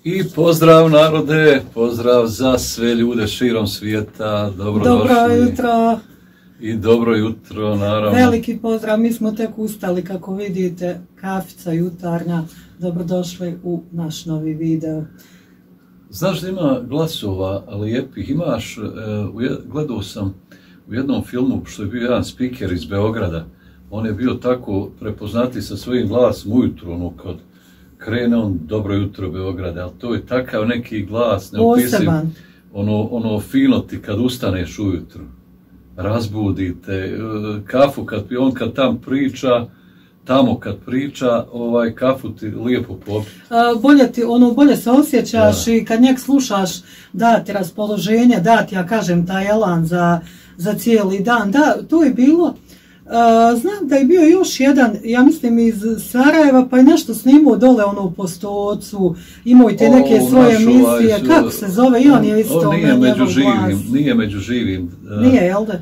I pozdrav narode, pozdrav za sve ljude širom svijeta, dobrodošli. Dobro jutro. I dobro jutro, naravno. Veliki pozdrav, mi smo tek ustali, kako vidite, kafica jutarnja. Dobrodošli u naš novi video. Znaš da ima glasova lijepih, imaš, gledao sam u jednom filmu što je bio jedan spiker iz Beograda. On je bio tako prepoznati sa svojim glasom ujutru, ono kad krene on dobro jutro Beograda, ali to je takav neki glas, neopisiv, ono fino ti kad ustaneš ujutru, razbudite, kafu kad tam priča, tamo kad priča, kafu ti lijepo popiti. Bolje se osjećaš i kad njeg slušaš, da ti raspoloženje, da ti, ja kažem, taj elan za cijeli dan. Da, to je bilo. Znam da je bio još jedan, ja mislim iz Sarajeva, pa je nešto snimao dole u Postocu, imao i te neke svoje emisije, kako se zove, i on je isto Nije među živim. Nije, jel da?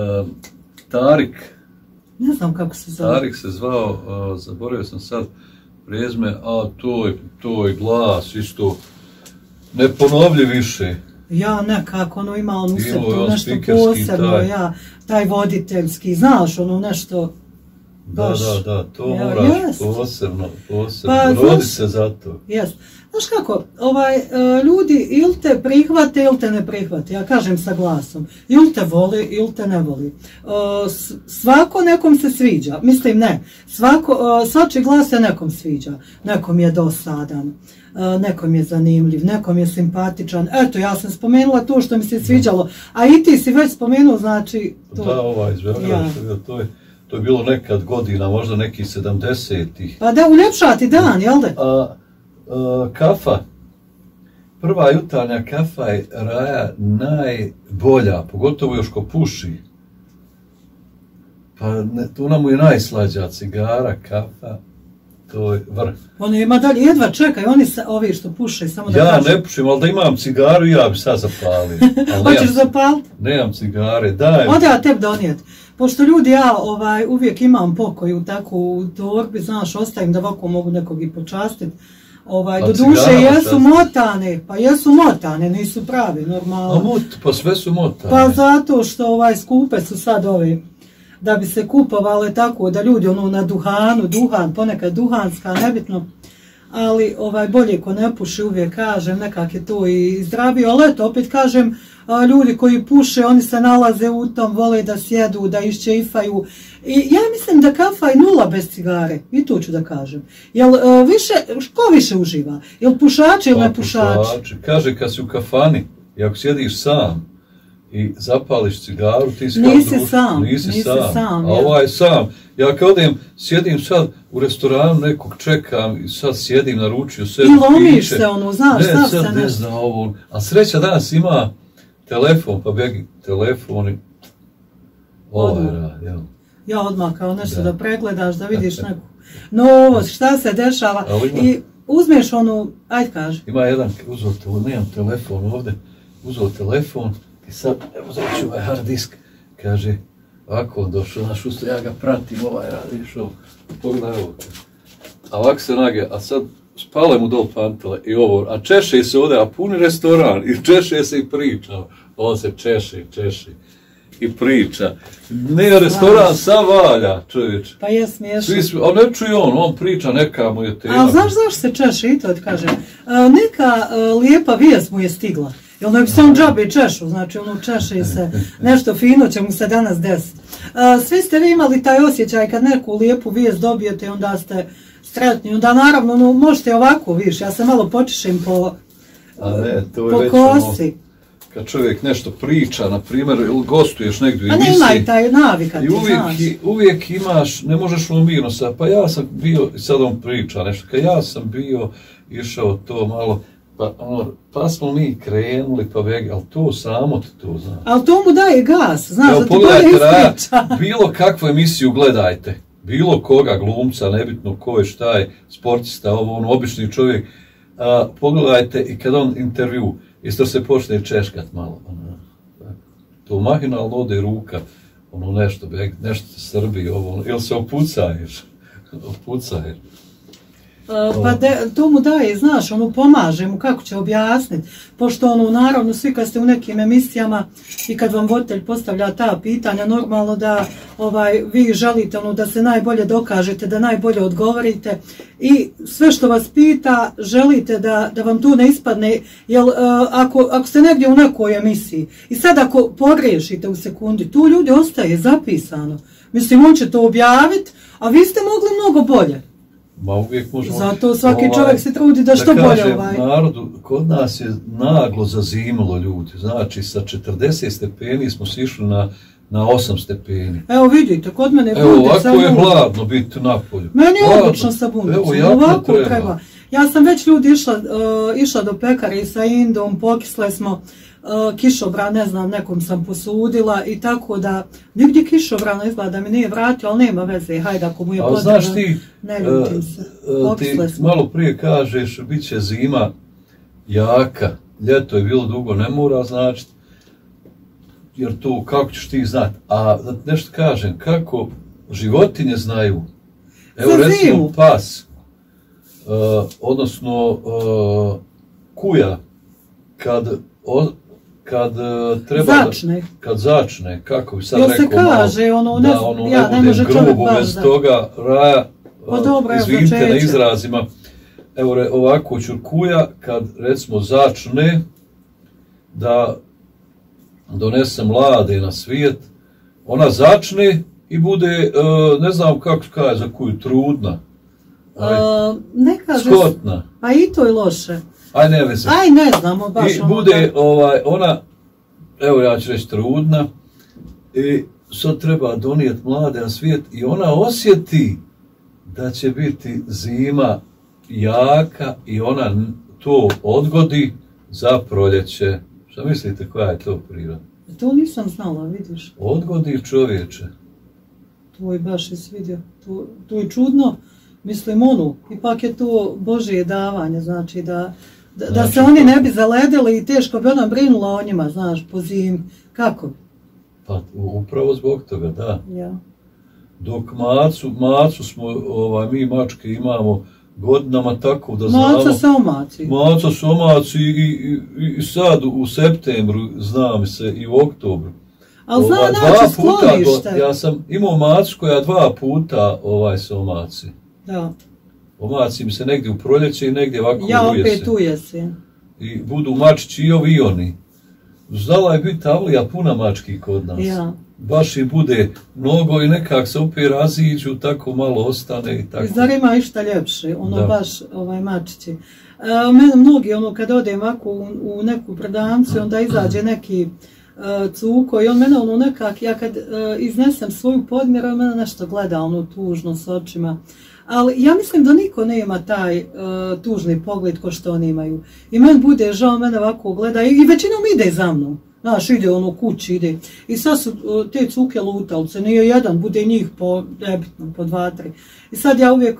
Tarik. Ne znam kako se zove. Tarik se zvao, zaboravio sam sad prezme, a to je glas isto neponovljiv više. Ja, nekako, ima on u sebi nešto posebno, taj voditeljski, znaš, nešto... Da, to moraš posebno, rodi se za to. Jest. Znaš kako, ljudi ili te prihvate ili te ne prihvate, ja kažem sa glasom, ili te voli ili te ne voli. Svako nekom se sviđa, mislim ne, svačiji glas se nekom sviđa, nekom je dosadan, nekom je zanimljiv, nekom je simpatičan. Eto, ja sam spomenula to što mi se sviđalo, a i ti si već spomenuo, znači... Da, iz Beograda, to je bilo nekad godina, možda nekih 70-ih. Pa da, uljepšati dan, jel da? Kafa, prva jutarnja kafa je Raja najbolja, pogotovo još ko puši. Pa ona mu je najslađa, cigara, kafa, to je vrh. Oni ima dalje, jedva čekaj, ovi što puše, samo da kažem. Ja ne pušim, ali da imam cigaru, ja bi sad zapalio. Hoćeš zapaliti? Nemam cigare, daj. Ode ja tebi donijeti. Pošto ljudi, ja uvijek imam pokoju tako u torbi, znaš, ostavim da ovako mogu nekog i počastiti. Do duše jesu motane, nisu pravi, normalno. Pa sve su motane. Pa zato što skupe su sad ove, da bi se kupovale tako da ljudi na duhan, ponekad duhanska, nebitno. Ali bolje ko ne puši, uvijek kažem, nekak je to i zdravije, ali eto, opet kažem, ljudi koji puše, oni se nalaze u tom, vole da sjedu, da iščeifaju. I ja mislim da kafa je nula bez cigare, i to ću da kažem. Jel ko više uživa? Jel pušači ili ne pušači? Kaže, kad si u kafani i ako sjediš sam i zapališ cigaru, ti si nisi sam. A ovaj sam. Ja kad sjedim sad u restoranu, nekog čekam i sad sjedim, naručio sebi piće. I lomiš se znaš, stav se nešto. Ne znam ovo. A sreća danas ima telefon, pa begi telefon i rad, jel? Ja odmah kao nešto da pregledaš, da vidiš neku novost, šta se dešava. I uzmeš ajde kaži. Ima jedan, nemam telefon ovdje, uzeo telefon i sad, evo znači ovaj hard disk, kaže, ovako on došao, naš usto, ja ga pratim, radiš ovo, pogledaj ovo. A ovako se nage, a sad spale mu dol pantele i ovo, a češe se ovdje, a puni restoran, i češe se i priča, on se češe i priča. Nije restoran, sam valja, čovječ. Pa je smiješno. A ne čuje on priča, neka mu je tema. A znaš se češe, i to ti kažem. Neka lijepa vijest mu je stigla. Jel ne bi se on džabe češu, znači češe se, nešto fino će mu se danas desiti. Svi ste vi imali taj osjećaj kad neku lijepu vijest dobijete i onda ste sretni. Onda naravno možete ovako, viš, ja se malo počešim po kosi. Kad čovjek nešto priča, na primjer, ili gostuješ negdje u emisiji. A nema i taj navika, ti znaš. I uvijek imaš, ne možeš mirno sad, pa ja sam bio, sad on priča nešto, kad ja sam bio, išao to malo, pa smo mi krenuli, pa vegi, ali to samo ti to znaš. Ali to mu daje gas, znaš, da ti bolje ispriča. Bilo kakvu emisiju gledajte, bilo koga glumca, nebitno ko je, šta je, sportista, obični čovjek, pogledajte i kad on intervju, isto se počne češkat malo. To mahinalno ode ruka, nešto se srbi, ili se opucaješ. Pa to mu daje, znaš, ono pomaže mu kako će objasniti, pošto ono, naravno, svi kad ste u nekim emisijama i kad vam voditelj postavlja ta pitanja, normalno da vi želite ono, da se najbolje dokažete, da najbolje odgovorite i sve što vas pita želite da vam tu ne ispadne, jer ako ste negdje u nekoj emisiji i sad ako pogriješite u sekundi, tu ljudi ostaje zapisano. Mislim, on će to objaviti, a vi ste mogli mnogo bolje. Ma uvijek možemo... Zato svaki čovjek se trudi da što bolje narodu, kod nas je naglo zazimalo ljudi. Znači, sa 40 stepeni smo sišli na 8 stepeni. Evo vidite, kod mene bude ovako je hladno biti napolju. Meni je odlično sa bundicom, ovako treba. Ja sam već ljudi išla do pekare sa Indom, pokisle smo, kišobran, ne znam, nekom sam posudila i tako da nigdje kišobrana izgleda da mi nije vratio, ali nema veze, hajde ako mu je potrebno, ne ljutim se. Ti malo prije kažeš, bit će zima jaka, ljeto je bilo dugo, ne mora značiti, jer to kako ćeš ti znati, a da nešto kažem, kako životinje znaju, evo recimo pas, odnosno kuja, kad treba kad začne, kako bi sad rekao, se kaže, da ne bude grubo bez toga raja, izvinite na izrazima, evo ovako čurkuja, kad recimo začne da donese mlade na svijet, ona začne i bude, ne znam kako se kaže za kuju, trudna, ne kaže, skotna. A i to je loše. Aj ne znamo baš. I bude ona, evo ja ću reći trudna, i sad treba donijeti mlade na svijet i ona osjeti da će biti zima jaka i ona to odgodi za proljeće. Šta mislite koja je to priroda? To nisam znala, vidiš. Odgodi čovječe. To je baš svidio. To je čudno. Mislim ipak je to Božje davanje, znači da se oni ne bi zaledili i teško bi ona brinula o njima, znaš, po zimi. Kako? Pa upravo zbog toga, da. Ja. Dok macu smo, mi mačke imamo godinama tako da znamo... Maca se omaci. Maca se omaci i sad u septembru, znam se, i u oktobru. Ali zna naći sklonište. Ja sam imao macu koja 2 puta se omaci. Da. Omaci mi se negdje u proljeće i negdje ovako ja opet u jesen. I budu mačići i ovi i oni. Znala je biti avlija puna mački kod nas. Ja. Baš i bude mnogo i nekak se opet raziđu, tako malo ostane i tako. Zar ima išta ljepše, baš mačići. Mene mnogi, kad odem ovako u neku prodavnicu, onda izađe neki cuko i on mene nekak, ja kad iznesem svoju podmjeru, on mene nešto gleda tužno s očima. Ali ja mislim da niko nema taj tužni pogled ko što oni imaju. I meni bude žao, mene ovako gleda i većinom ide za mnom. Znaš, ide kući, ide. I sad su te cuke lutalce, nije jedan, bude njih po 2-3. I sad ja uvijek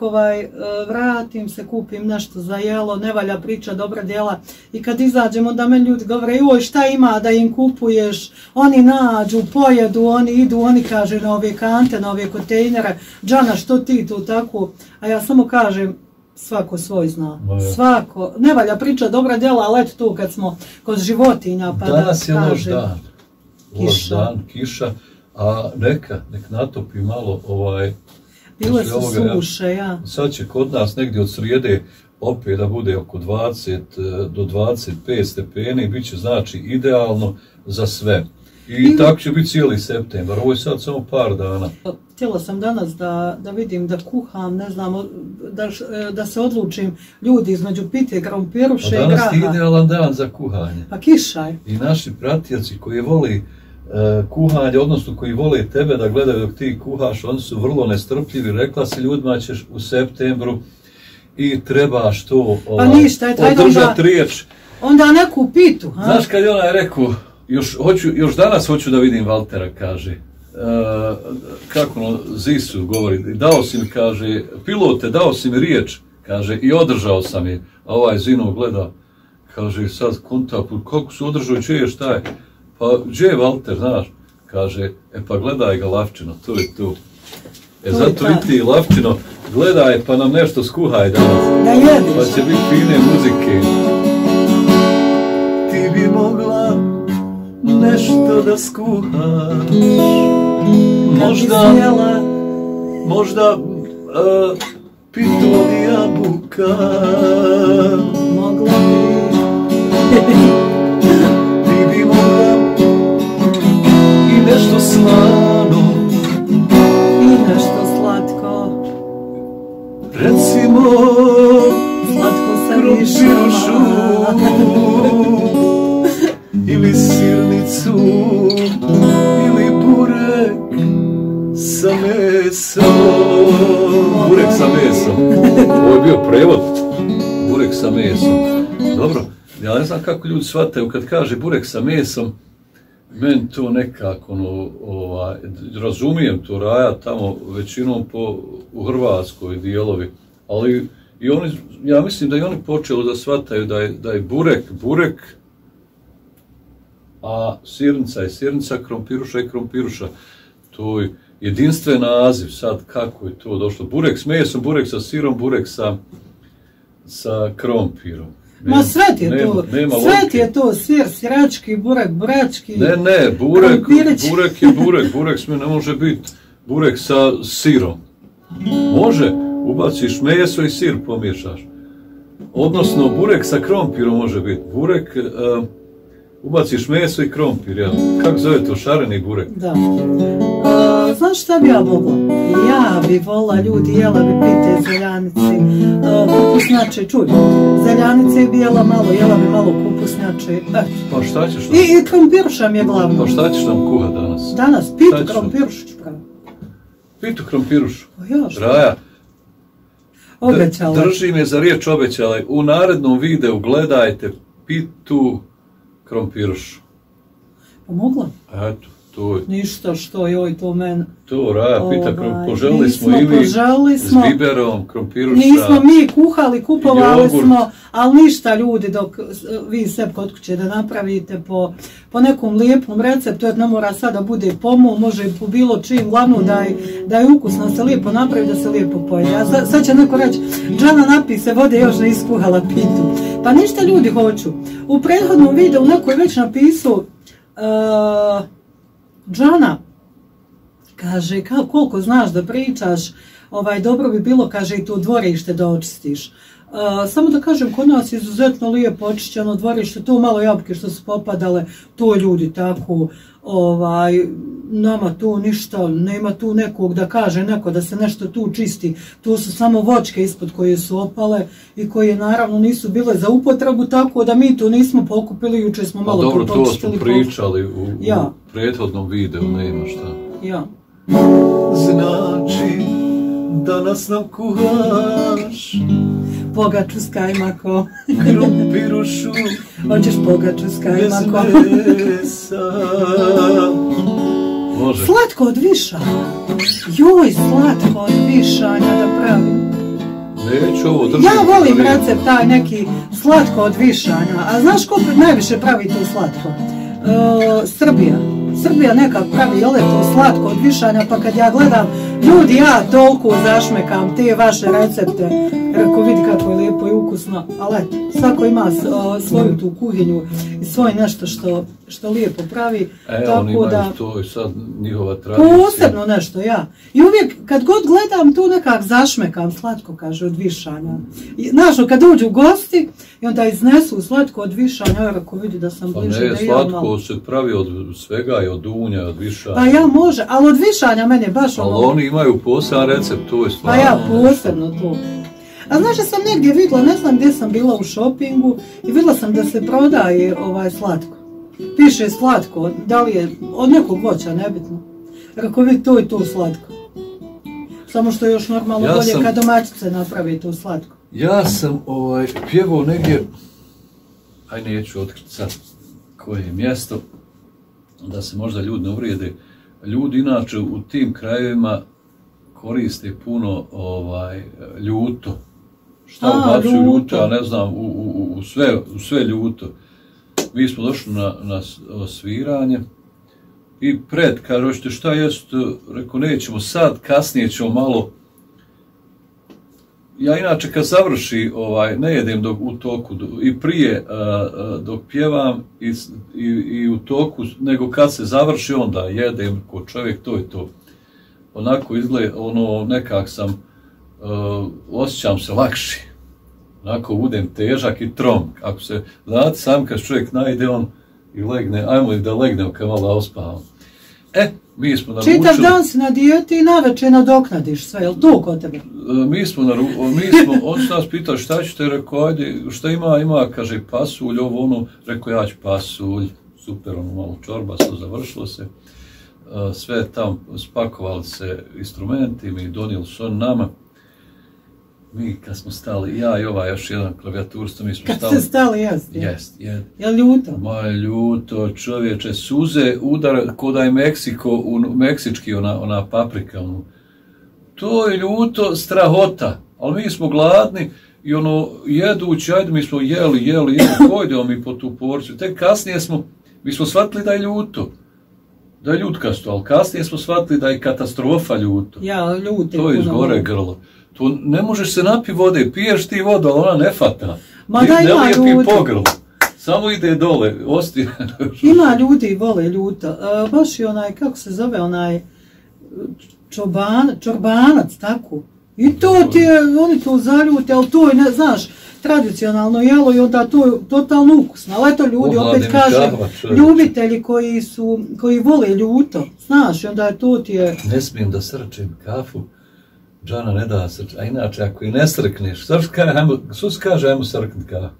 vratim se, kupim nešto za jelo, ne valja priča, dobra djela. I kad izađem, onda meni ljudi govore, joj šta ima da im kupuješ, oni nađu, pojedu, oni idu, oni kaže na ove kante, na ove kontejnere, džana što ti tu tako, a ja samo kažem, svako svoj zna. Svako. Ne valja priča dobra djela, ali eto tu kad smo kod životinja pa danas je loš dan. Loš dan, kiša, a nek natopi malo bile su suše, ja. Sad će kod nas negdje od srijede opet da bude oko 20 do 25 stepeni, bit će znači idealno za sve. I tako će biti cijeli septembar, ovo je sad samo par dana. Htjela sam danas da vidim da kuham, ne znam, da se odlučim ljudi između pite, krompiruše i graha. Danas je idealan dan za kuhanje. Pa kiša je. I naši pratioci koji voli kuhanje, odnosno koji vole tebe da gledaju dok ti kuhaš, oni su vrlo nestrpljivi. Rekla si ljudima ćeš u septembru i trebaš to održati riječ. Onda neku pitu. Znaš kad je onaj rekao, još danas hoću da vidim Valtera, kaže, kako Zisu govori, dao si mi, kaže, pilote, dao si mi riječ, kaže, i održao sam je, a ovaj Zino gleda, kaže, sad konta, kako su održao i čuje šta je, pa gdje je Valter, znaš, kaže, pa gledaj ga Lavčino, to je tu. Zato i ti Lavčino, gledaj pa nam nešto skuhaj danas. Da jediš. Pa će biti fine muzike. Ti bi mogla nešto da skuhaš. Možda pitu od jabuka. Mogla bi. Ti bi mogla i nešto slano. I nešto slatko. Recimo Slatko sa krompirušu ili sirnicu ili burek sa mesom. Burek sa mesom. Ovo je bio prevod. Burek sa mesom. Dobro, ja ne znam kako ljudi shvataju kad kaže burek sa mesom. Meni to nekako, razumijem to, Raja tamo većinom u Hrvatskoj dijelovi, ali i oni, ja mislim da i oni počeli da shvataju da je burek, a sirnica je sirnica, krompiruša je krompiruša. To je jedinstven naziv, sad kako je to došlo. Burek s mesom, burek sa sirom, burek sa krompirom. Ma svet je to, sir, sirački, burek, burački. Ne, burek je burek, burek ne može biti burek sa sirom. Može, ubaciš meso i sir pomiješaš. Odnosno, burek sa krompirom može biti. Burek, ubaciš meso i krompir, jel? Kako zove to, šareni burek? Da. Znaš šta bi ja mogla? Ja bi volila, ljudi, jela bi pite zeljanici, kupusnjače, čuj, zeljanice bi jela bi malo kupusnjače. Pa šta ćeš nam? I krompiruša mi je glavno. Pa šta ćeš nam kuhat danas? Danas, pitu krompirušu ću pravi. Pitu krompirušu? Pa ja što? Raja. Obećala. Drži me za riječ, obećala. U narednom videu gledajte pitu krompirušu. Pa mogla? Eto. Ništa što joj to meni. To Raja pita, poželili smo i vi s biberom, krompiruša. Nismo mi kuhali, kupovali smo, ali ništa ljudi dok vi sve kod kuće da napravite po nekom lijepom receptu, jer ne mora sada bude pomol, može i po bilo čim, glavno da je ukusno, se lijepo napravi, da se lijepo pojede. A sad će neko reći, Džana napise vode, još ne iskuhala pitu. Pa ništa ljudi hoću. U prethodnom videu neko je već napisao Džana, kaže, koliko znaš da pričaš, dobro bi bilo, kaže, i to dvorište da očistiš. Samo da kažem, kod nas je izuzetno lijepo očišćeno dvorište, to malo jabuke što su popadale, to ljudi tako, nama tu ništa, nema tu nekog da kaže neko da se nešto tu čisti, tu su samo voćke ispod koje su opale i koje naravno nisu bile za upotrebu, tako da mi tu nismo pokupili, juče smo malo to počistili. Dobro, to smo pričali u prethodnom videu, nema šta. Ja. Znači, danas nam kuhaš pogaču s kajmakom. Krompirušu hoćeš pogaču s kajmakom. Može. Slatko od višanja. Joj, slatko od višanja da pravim. Neću ovo držati. Ja volim recept taj neki slatko od višanja. A znaš ko najviše pravi to slatko? Srbija nekak pravi to slatko od višanja, pa kad ja gledam, ljudi, ja toliko zašmekam te vaše recepte, rekao vidi kako je lijepo i ukusno, ali svako ima svoju tu kuhinju i svoje nešto što lijepo pravi. Oni imaju to i sad njihova tradicija. Posebno nešto, ja. I uvijek kad god gledam tu nekak zašmekam, slatko kaže od višanja. Znaš, kad uđu u gosti i onda iznesu slatko od višanja, ja rekao vidi da sam bliže. Pa ne, slatko se pravi od svega i od dunja, od višanja. Pa ja može, ali od višanja meni je baš ono. Ali oni imaju poseban recept, to je stvarno. Pa ja posebno to. A znaš da sam negdje vidjela, ne znam gdje sam bila u šopingu i vidjela sam da se prodaje slatko. Piše slatko, da li je od nekog voća, nebitno. Rekao vidi to i to slatko. Samo što je još normalno bolje kad domaćice napravi to slatko. Ja sam pjevao negdje, neću otkriti sad koje je mjesto, da se možda ljudi ne uvrijede. Ljudi inače u tim krajevima koriste puno ljuto. Šta ubacuju ljuto, ja ne znam, u sve ljuto. Mi smo došli na sviranje i kaže, hoćete šta jest, rekao, nećemo sad, kasnije ćemo malo ja inače kad završi, ne jedem u toku, i prije dok pjevam i u toku, nego kad se završi, onda jedem ko čovjek, to je to. Onako izgleda, nekak sam, osjećam se lakši. Onako budem težak i trom. Ako se, znate, sam kad čovjek najde, on i legne, ajmo da legnem kad malo ospavam. Mi smo naručili... Čitav dan si na dijeti i navečer nadoknadiš sve, jel to kod tebe? On se nas pitao šta ćete, rekao, ajde, šta ima, kaže, pasulj, rekao, ja ću pasulj, super, malo čorbasto, završilo se, sve tam spakovali se instrumenti, mi donijeli su on nama. Mi kad smo stali, ja i još jedan klavijaturstvo, mi smo stali... Kad ste stali, jeste? Jest. Je ljuto? Ma ljuto, čovječe, suze, udar, ko da je meksički, ona paprika, To je ljuto, strahota, ali mi smo gladni i jedući, ajde, mi smo jeli, pojdemo mi po tu porciju. Tek kasnije mi smo shvatili da je ljuto. Da je ljutkasto, ali kasnije smo shvatili da je katastrofa ljuto. Ja, ljute. To je iz gore grlo. To ne možeš se napiti vode, piješ ti vodu, ali ona ne fata. Ma da ima ljudi. Pogrl. Samo ide dole, osti. Ima ljudi vole ljuto. Baš i kako se zove, čorbanac, tako. I to ti je, oni to zaljute, ali to je, znaš, tradicionalno jelo i onda to je totalno ukusno. Ali eto ljudi, opet kažem, ljubitelji koji vole ljuto, znaš, i onda je to ti je... Ne smijem da srčim kafu. Džana ne da srč, a inače ako i ne srkneš, što se kaže ajmo srknut kafu?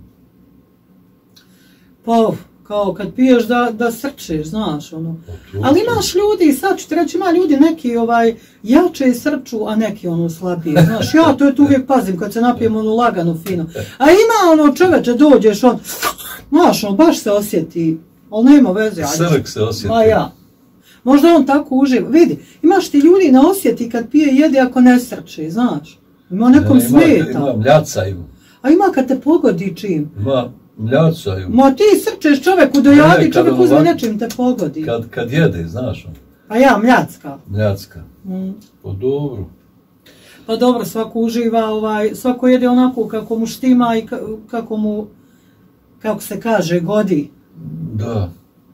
Pa, kao kad piješ da srčeš, znaš, Ali imaš ljudi, sad ću ti reći, ima ljudi neki jače srču, a neki slabije, znaš, ja to uvijek pazim kad se napijem lagano, fino. A ima čoveče, dođeš, znaš, baš se osjeti, ali nema veze. Srk se osjeti. Ma ja. Možda on tako uživa. Vidi, imaš ti ljudi ne osjeti kad pije jede ako ne srči, znaš. Ima nekom smeta. Ima mljacaju. A ima kad te pogodi čim. Ima mljacaju. Ma ti srčeš čoveku do jadi, čovjek uzme nečim te pogodi. Kad jede, znaš. A ja, mljacka. Mljacka. Pa dobro. Pa dobro, svako uživa, svako jede onako kako mu štima i kako mu, kako se kaže, godi. Da.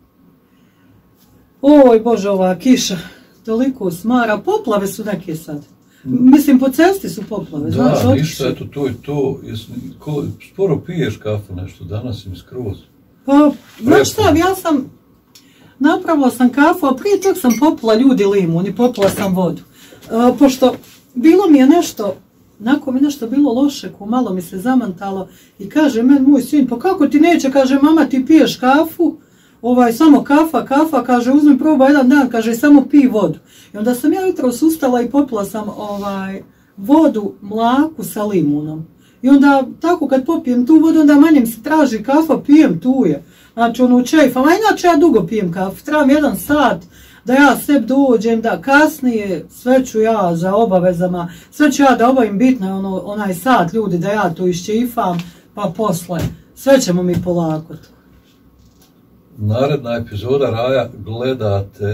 Oj Bože, ova kiša, toliko smara, poplave su neke sad. Mislim, po cesti su poplave, znaš, da, ništa, eto, to je to. Sporo piješ kafu nešto, danas im skroz. Pa, znaš šta, napravila sam kafu, a prije tog sam popila ljudi limun i popila sam vodu. Pošto bilo mi je nešto, nakon mi nešto bilo loše, malo mi se zamantalo i kaže meni moj sin, pa kako ti neće, kaže mama ti piješ kafu, samo kafa, kaže uzmi proba jedan dan, kaže samo pij vodu. I onda sam ja jutros ustala i popila sam vodu, mlaku sa limunom. I onda tako kad popijem tu vodu, onda manje mi se traži kafa, pijem tu je. Znači čejfam, a inače ja dugo pijem kafu, trebam 1 sat da ja sebi dođem, da kasnije sve ću ja za obavezama, sve ću ja da obavim bitno onaj sat ljudi da ja to iščifam, pa posle sve ćemo mi polako. Naredna epizoda Raja gledate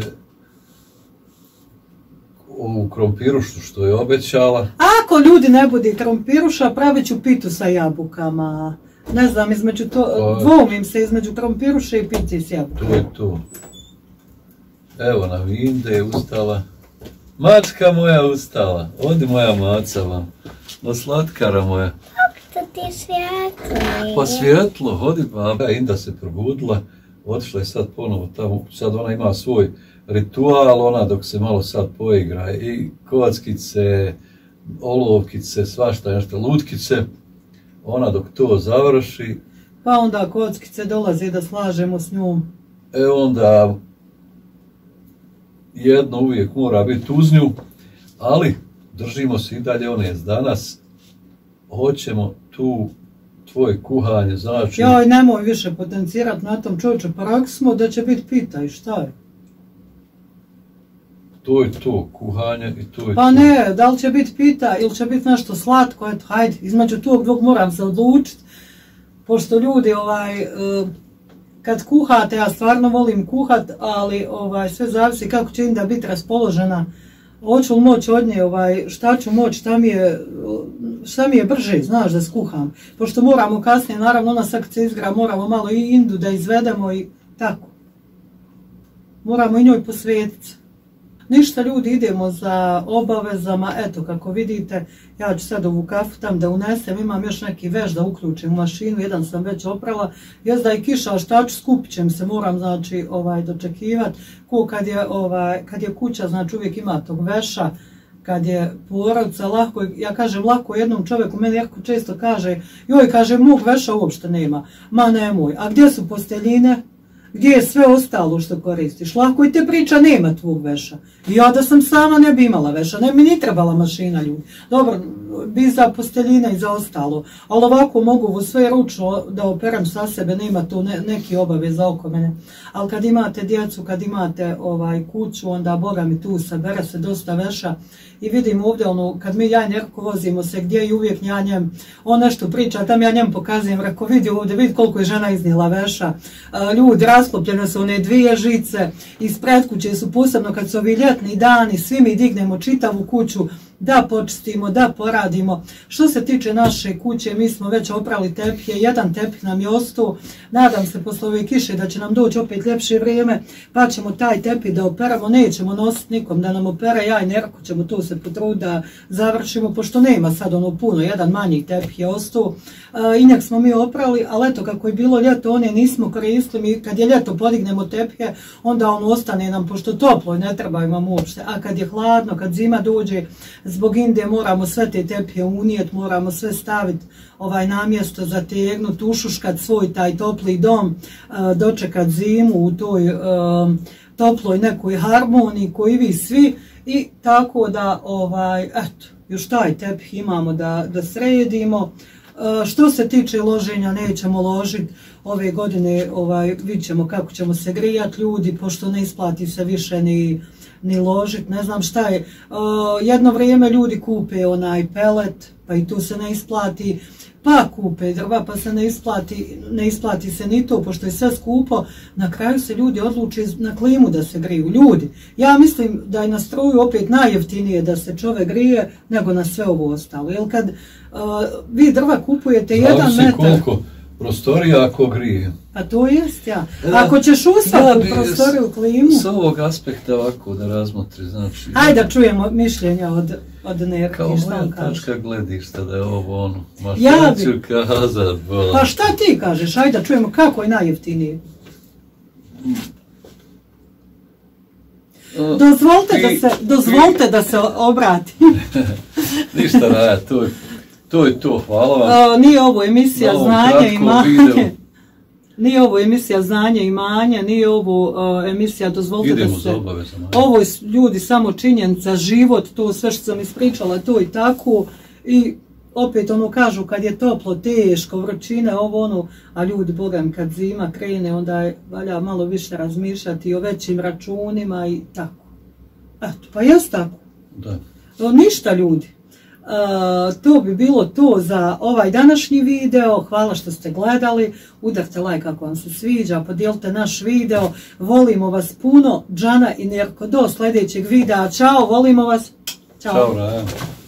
ovu krompirušu što je obećala. Ako ljudi ne budi krompiruša, pravit ću pitu sa jabukama. Ne znam, dvomim se između krompiruše i piti s jabukama. To je to. Evo na Vinde je ustala. Mačka moja ustala. Odi moja maca vam. No slatkara moja. Kako ti svjetlo? Pa svjetlo, hodi baba. Inda se probudila. Otišla je sad ponovo tamo, sad ona ima svoj ritual, ona dok se malo sad poigra i kockice, olovkice, svašta nešto, lutkice, ona dok to završi. Pa onda kockice dolaze da slažemo s njom. Onda jedno uvijek mora biti uz nju, ali držimo se i dalje one danas, hoćemo tu tvoje kuhanje, znači... Joj, nemoj više potencirati na tom čovječe, pa rekli smo da će biti pita i šta je? To je to, kuhanje i to je pa ne, da li će biti pita ili će biti nešto slatko, eto, hajde, između tog dvog moram se odlučiti, pošto ljudi, kad kuhate, ja stvarno volim kuhat, ali sve zavisi kako će Inda biti raspoložena hoću li moći od nje, šta ću moći, šta mi je brže, znaš, da skuham. Pošto moramo kasnije, naravno ona sad kad se izgra, moramo malo i Indu da izvedemo i tako. Moramo i njoj posvetiti. Ništa ljudi, idemo za obavezama, eto kako vidite, ja ću sad ovu kafu tam da unesem, imam još neki veš da uključim u mašinu, jedan sam već oprala, jest da je kiša, šta ću, skupit ćem se, moram znači dočekivati, ko kad je kuća, znači uvijek ima tog veša, kad je porodica, lako, ja kažem lako jednom čovjeku, meni jako često kaže, joj, kaže, mog veša uopšte nema, ma nemoj, a gdje su posteljine? Gdje je sve ostalo što koristiš? Lako i te priča, nema tvog veša. I ja da sam sama ne bi imala veša, ne mi ni trebala mašina ljudi. Dobro, bi za posteljine i za ostalo, ali ovako mogu sve ručno da operam sa sebe, nema tu neki obaveza oko mene. Ali kad imate djecu, kad imate kuću, onda Boga mi tu sabere se dosta veša i vidim ovdje kad mi ja i nekako vozimo se gdje i uvijek ja njem, on nešto priča, tam ja njem pokazujem, reko vidi ovdje, vidi koliko je žena iznijela veša, ljudi rasklopljene su one 2 žice, ispred kuće su posebno kad su ovi ljetni dani, svi mi dignemo čitavu kuću, da počistimo, da poradimo. Što se tiče naše kuće, mi smo već oprali tepije, jedan tepih nam je ostao, nadam se posle ove kiše da će nam doći opet ljepše vrijeme, pa ćemo taj tepih da operamo, nećemo nositi nikom da nam opere, ja i Nerko ćemo tu se potruditi da završimo, pošto nema sad puno, jedan manji tepih je ostao, injak smo mi oprali, ali eto kako je bilo ljeto, one nismo koristili, mi kad je ljeto podignemo tepije, onda ostane nam, pošto toplo ne treba imam uopšte, a kad je hladno, kad zima dođe, zbog Inde moramo sve te tepije unijeti, moramo sve staviti na mjesto, zategnuti, ušuškat svoj taj topli dom, dočekat zimu u toj toploj nekoj harmoniji koji vi svi i tako da, eto, još taj tepih imamo da sredimo. Što se tiče loženja, nećemo ložiti ove godine, vidjet ćemo kako ćemo se grijati ljudi, pošto ne isplati se više ni ložit, ne znam šta je. Jedno vrijeme ljudi kupe pelet, pa i tu se ne isplati, pa kupe drva, pa se ne isplati se ni to, pošto je sve skupo, na kraju se ljudi odluče na klimu da se griju. Ljudi, ja mislim da je na struju opet najjeftinije da se čovjek grije, nego na sve ovo ostalo, jer kad vi drva kupujete 1 metar... Zavisi koliko prostorija ako grije. Pa to jest ja. Ako ćeš usvati u prostoriju klimu... S ovog aspekta ovako da razmotri, znači... Ajde da čujemo mišljenja od Nerke. Kao moja tačka gledišta da je ovo šta ću kazat. Pa šta ti kažeš? Ajde da čujemo kako je najjeftinije. Dozvolite da se obrati. Ništa Raja, to je to, hvala vam. Nije ovo emisija Znanje i imanje. Nije ovo emisija Znanje i imanje, nije ovo emisija dozvolite da se... Ovo je ljudi samo činjenica, život, to sve što sam ispričala, to i tako. I opet kažu kad je toplo, teško, vrućine, a ljudi, Boga mi, kad zima krene, onda je valja malo više razmišljati o većim računima i tako. Eto, pa jes tako. Da. Ništa ljudi. To bi bilo to za ovaj današnji video, hvala što ste gledali, udarite like ako vam se sviđa, podijelite naš video, volimo vas puno, Džana i Nerko, do sljedećeg videa, čao, volimo vas, čao. Ćao, Raja.